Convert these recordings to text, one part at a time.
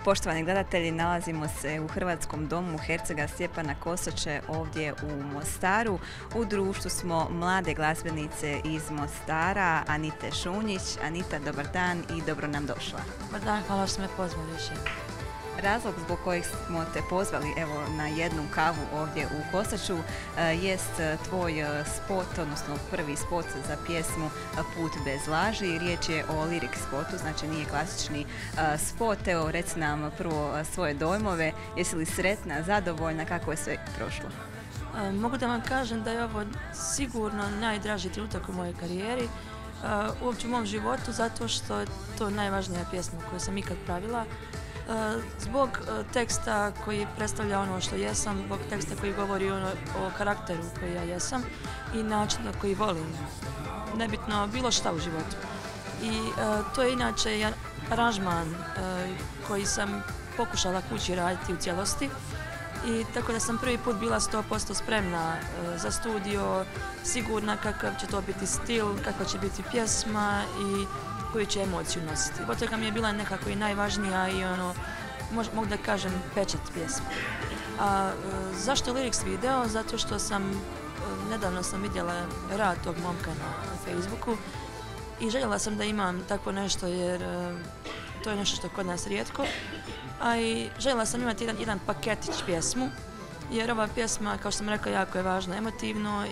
Poštovani gledatelji, nalazimo se u Hrvatskom domu Hercega Stjepana Kosače ovdje u Mostaru. U društvu smo mlade glazbenice iz Mostara, Anite Šunjić. Anita, dobar dan i dobro nam došla. Dobar dan, hvala što me pozvali još jednom. Razlog zbog kojeg smo te pozvali na jednu kavu ovdje u Kosaču jest tvoj spot, odnosno prvi spot za pjesmu Put bez laži. Riječ je o lirik spotu, znači nije klasični spot. Evo, reci nam prvo svoje dojmove. Jesi li sretna, zadovoljna, kako je sve prošlo? Mogu da vam kažem da je ovo sigurno najdraži trenutak u mojoj karijeri, uopće u mom životu, zato što je to najvažnija pjesma koju sam ikad pravila. Zbog teksta koji predstavlja ono što jesam, zbog teksta koji govori o karakteru koji ja jesam i način na koji volim, nebitno bilo šta u životu. I to je inače jedan aranžman koji sam pokušala kući raditi u cijelosti. I tako da sam prvi put bila 100% spremna za studio, sigurna kakav će to biti stil, kakva će biti pjesma i koju će emociju nositi. Zbog toga mi je bila nekako i najvažnija i mogu da kažem, pečat pjesme. A zašto Lyrics video? Zato što nedavno sam vidjela rad tog momka na Facebooku i željela sam da imam tako nešto jer to je nešto što je kod nas rijetko. A i željela sam imati jedan paketić pjesmu jer ova pjesma, kao što sam rekla, jako je važna emotivno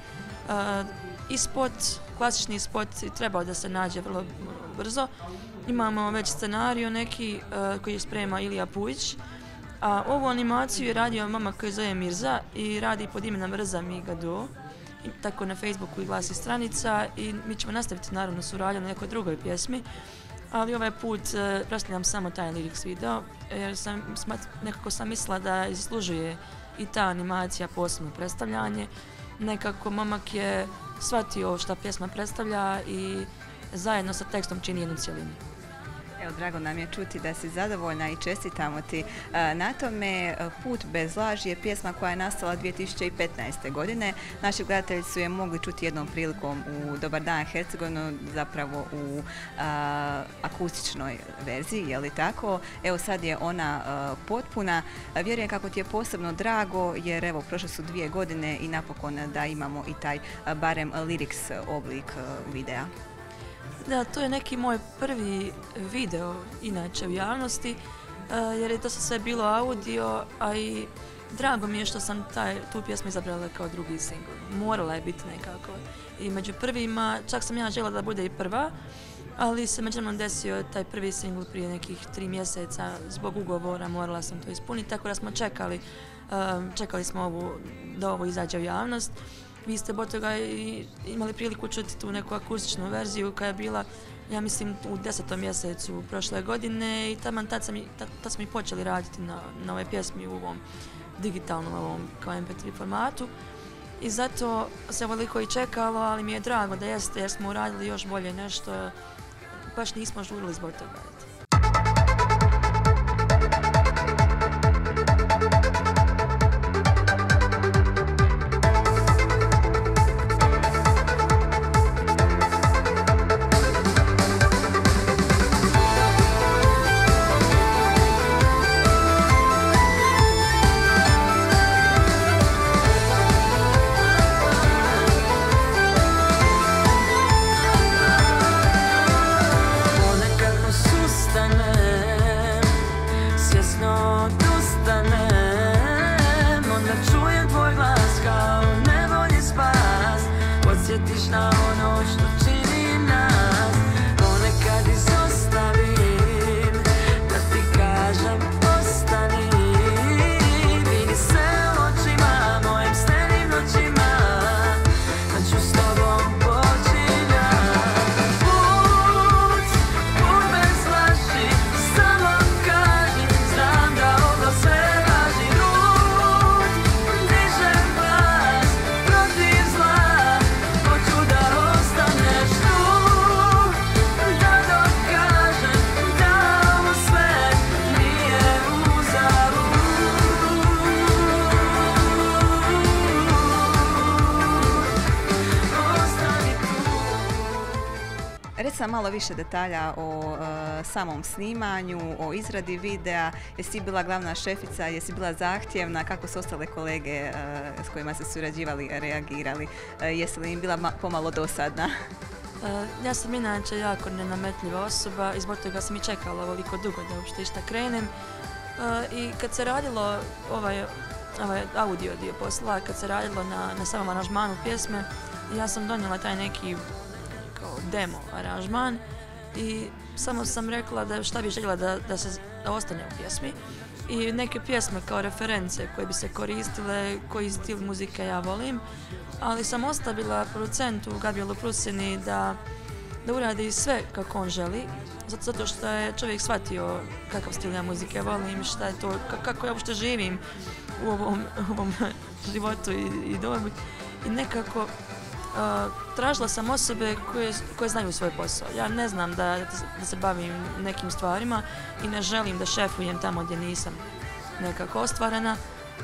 i spot, klasični spot trebao da se nađe vrlo brzo. Imamo već scenariju neki koji je sprema Ilija Pujić, a ovu animaciju je radio mama koji zove Mirza i radi pod imenom Rza Migado, tako na Facebooku i glasi stranica i mi ćemo nastaviti naravno suradnju na nekoj drugoj pjesmi, ali ovaj put predstavljam samo taj lyrics video jer nekako sam mislila da zaslužuje i ta animacija posebno predstavljanje. Nekako momak je shvatio šta pjesma predstavlja i zajedno sa tekstom čini jednu cjelinu. Evo, drago nam je čuti da si zadovoljna i čestitamo ti na tome. Put bez laži je pjesma koja je nastala 2015. godine. Naši gledatelji su je mogli čuti jednom prilikom u Dobar dan Hercegovinu, zapravo u akustičnoj verziji, je li tako? Evo, sad je ona potpuna. Vjerujem kako ti je posebno drago jer evo, prošle su 2 godine i napokon da imamo i taj barem lyrics oblik videa. Da, to je neki moj prvi video inače u javnosti, jer je to sve bilo audio, a i drago mi je što sam tu pjesmu izabrala kao drugi singl. Morala je biti nekako. I među prvima, čak sam ja željela da bude i prva, ali se međutim desio taj prvi singl prije nekih 3 mjeseca zbog ugovora, morala sam to ispuniti, tako da smo čekali smo da ovo izađe u javnost. Vi ste od toga imali priliku čuti tu neku akustičnu verziju koja je bila, ja mislim, u 10. mjesecu prošle godine i tad smo i počeli raditi na ovoj pjesmi u ovom digitalnom kao MP3 formatu. I zato se ovoliko i čekalo, ali mi je drago da jeste jer smo uradili još bolje nešto, baš nismo žurili zbog toga. malo više detalja o samom snimanju, o izradi videa. Jesi bila glavna šefica, jesi bila zahtjevna, kako su ostale kolege s kojima se surađivali reagirali? Jesi li im bila pomalo dosadna? Ja sam inače jako nenametljiva osoba i zbog toga sam i čekala ovoliko dugo da uopšte išta krenem. I kad se radilo ovaj audio dio posla, kad se radilo na samom aranžmanu pjesme, ja sam donijela taj neki kao demo aranžman i samo sam rekla da šta bi željela da ostane u pjesmi. I neke pjesme kao reference koje bi se koristile, koji stil muzike ja volim, ali sam ostavila producentu Gabrielu Prusini da uradi sve kako on želi, zato što je čovjek shvatio kakav stil ja muzike volim, šta je to, kako ja uopšte živim u ovom životu i dobi. I nekako tražila sam osobe koje znaju svoj posao. Ja ne znam da se bavim nekim stvarima i ne želim da šefujem tamo gdje nisam nekako ostvarena.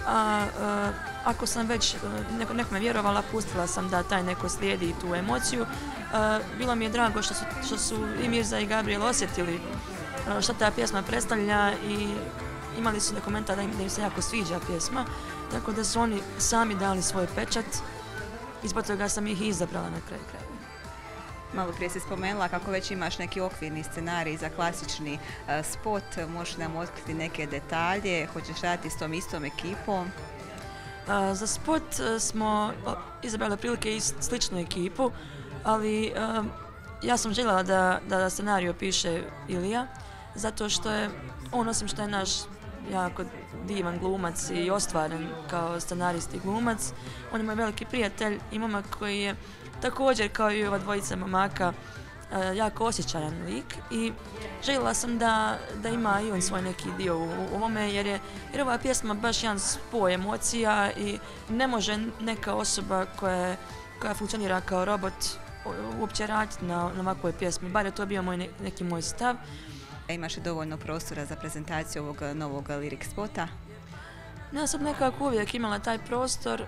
Ako sam već nekome vjerovala, pustila sam da taj neko slijedi tu emociju. Bilo mi je drago što su i Mirza i Gabriel osjetili što ta pjesma predstavlja i imali su komentar da im se jako sviđa pjesma, tako da su oni sami dali svoj pečat i zbog toga sam ih izabrala na kraju krajeva. Malo prije si spomenula kako već imaš neki okvirni scenarij za klasični spot, možeš nam otkriti neke detalje, hoćeš raditi s tom istom ekipom? Za spot smo izabrali prilike i sličnu ekipu, ali ja sam željela da scenariju piše Ilija, zato što je on, osim što je naš jako divan glumac i ostvaren kao scenarist i glumac, on je moj veliki prijatelj i momak koji je također kao i ova dvojica momaka jako osjećajan lik i željela sam da ima i on svoj neki dio u ovome jer ova pjesma baš jedan spoj emocija i ne može neka osoba koja funkcionira kao robot uopće raditi na ovakvoj pjesmi, bar je to bio neki moj stav. Imaš li dovoljno prostora za prezentaciju ovog novog lirik spota? Ja sam nekako uvijek imala taj prostor,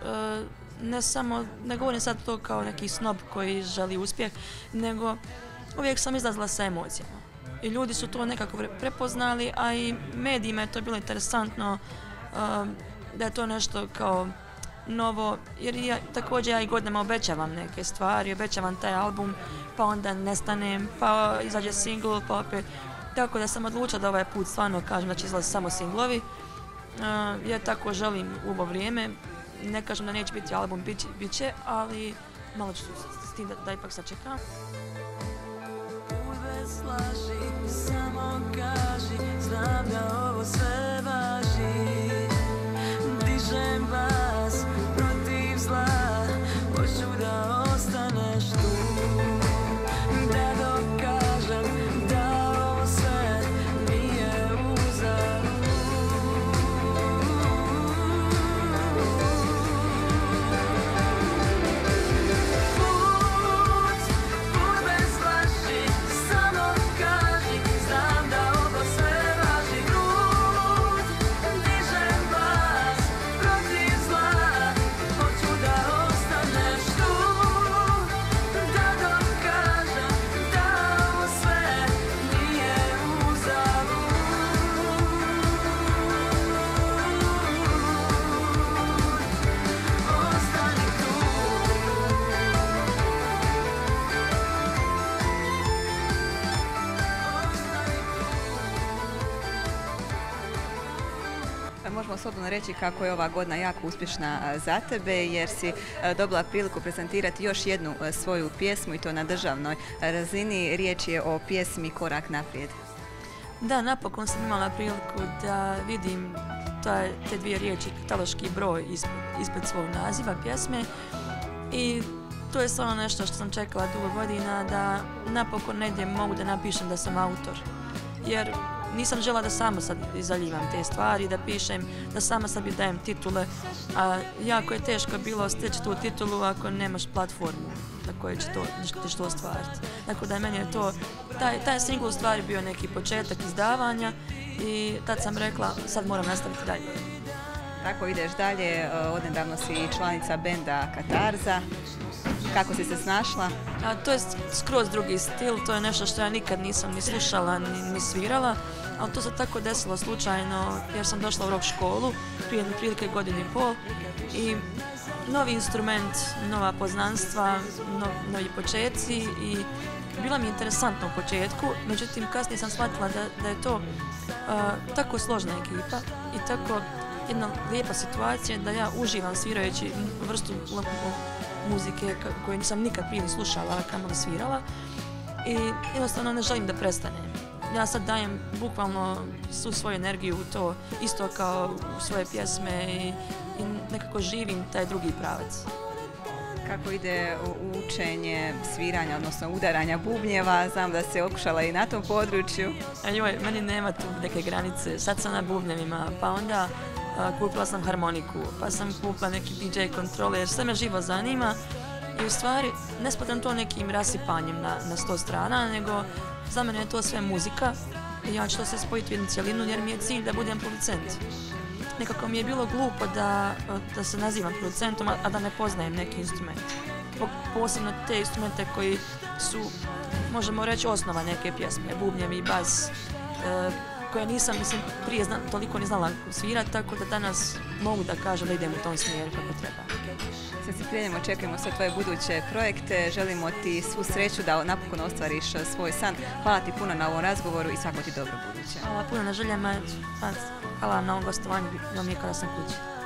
ne govorim sad to kao neki snob koji želi uspjeh, nego uvijek sam izlazila sa emocijama. I ljudi su to nekako prepoznali, a i medijima je to bilo interesantno da je to nešto kao novo, jer također ja i godinama obećavam neke stvari, obećavam taj album, pa onda nestanem, pa izađe single, pa opet. Tako da sam odlučila da ovaj put stvarno kažem da će izlazi samo singlovi. Ja tako želim u ovo vrijeme. Ne kažem da neće biti album, bit će, ali malo ću s tim da ipak sačekam. Bez laži, samo kaži, znam da ovo sve važi. Dižem vas protiv zla, hoću da ostaneš tu. Da dokažem da ovo sve nije uzalud. Put bez laži, samo kaži, znam da ovo sve važi. Krut, dižem vas protiv zla, hoću da ostaneš tu. Da dokažem da ovo sve nije uzalud. Ostani tu. Možemo slobodno reći kako je ova godina jako uspješna za tebe jer si dobila priliku prezentirati još jednu svoju pjesmu i to na državnoj razini. Riječ je o pjesmi Korak naprijed. Da, napokon sam imala priliku da vidim te dvije riječi, kataloški broj ispred svog naziva pjesme i to je stvarno nešto što sam čekala dugo godina, da napokon negdje mogu da napišem da sam autor. Jer nisam žela da sama sad izaljivam te stvari, da pišem, da sama sebi dajem titule, a jako je teško bilo steći tu titulu ako nemaš platformu na kojoj ćeš to ostvariti. Tako da meni je to, taj single u stvari bio neki početak izdavanja i tad sam rekla sad moram nastaviti dalje. Tako ideš dalje, odnedavno si članica benda Katarza. Kako si se snašla? To je skroz drugi stil, to je nešto što ja nikad nisam ni slušala ni svirala, ali to se tako desilo slučajno jer sam došla u rock školu prije prilike godinu i pol i novi instrument, nova poznanstva, novi početci i bila mi je interesantna u početku, međutim kasnije sam shvatila da je to tako složna ekipa i tako jedna lijepa situacija da ja uživam svirajući vrstu muzike koju nisam nikad prije slušala, a kamoli svirala i jednostavno ne želim da prestanem. Ja sad dajem bukvalno svu svoju energiju u to, isto kao u svoje pjesme i nekako živim taj drugi pravac. Kako ide učenje sviranja, odnosno udaranja bubnjeva? Znam da se okušala i na tom području. Joj, meni nema tu neke granice. Sad sam na bubnjevima, pa onda kupila sam harmoniku, pa sam kupila neki DJ kontroler, sve me živo zanima i u stvari ne smatram to nekim rasipanjem na 100 strana, nego za mene je to sve muzika i ja ću to sve spojiti u jednu cjelinu jer mi je cilj da budem producent. Nekako mi je bilo glupo da se nazivam producentom, a da ne poznajem neki instrument. Posebno te instrumente koji su, možemo reći, osnova neke pjesme, bubnjevi i bas, koje nisam, prije toliko ni znala svirati, tako da danas mogu da kažem da idem u tom smjeru kako treba. Sa strpljenjem očekujemo sve tvoje buduće projekte, želimo ti svu sreću da napokon ostvariš svoj san. Hvala ti puno na ovom razgovoru i svako ti dobro buduće. Hvala puno na željama, hvala na ovom gostovanju, da mi je kada sam kući.